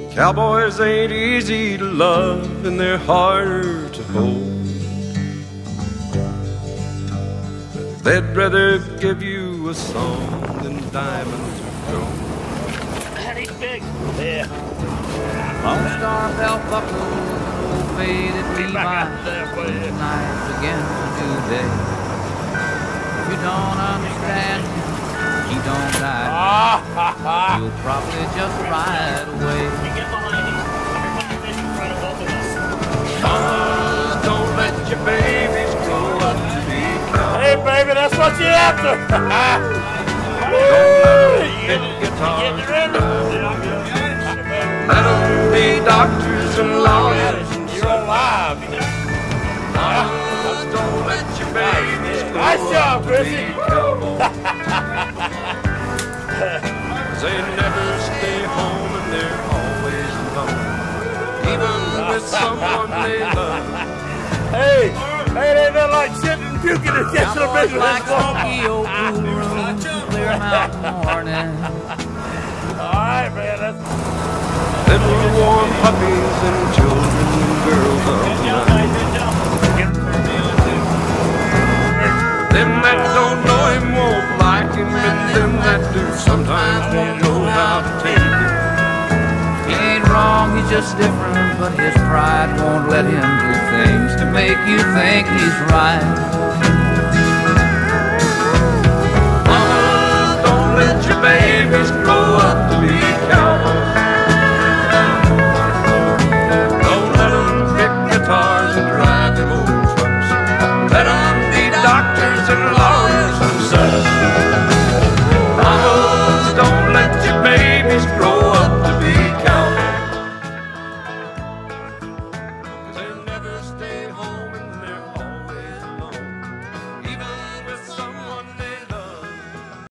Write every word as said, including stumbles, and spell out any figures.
Cowboys ain't easy to love and they're harder to hold. They'd rather give you a song than diamonds or gold. That ain't big. Yeah. Lone Star belt buckle, old faded Levi's, the night begins a new day. If you don't understand, he don't die. You'll probably just ride away. You get behind him. Everybody fish in front of both of us. Mamas, don't let your babies grow up to be cowboys. Hey, baby, that's what you're after. Don't let them get guitars. Let them be doctors and lawyers and You're alive. mamas, don't let your babies grow Nice job, up to Chrissy. be cowboys. They never stay home and they're always alone, even with someone they love. Hey, hey, it ain't nothing like sitting and puking and catching a big Cowboys like smoky old blue rooms and clear mountain morning. All right, man. That's Little warm puppies and children and girls of the night. Them that don't know him won't like him, and them that do sometimes won't know how to take him. He ain't wrong, he's just different, but his pride won't let him do things to make you think he's right.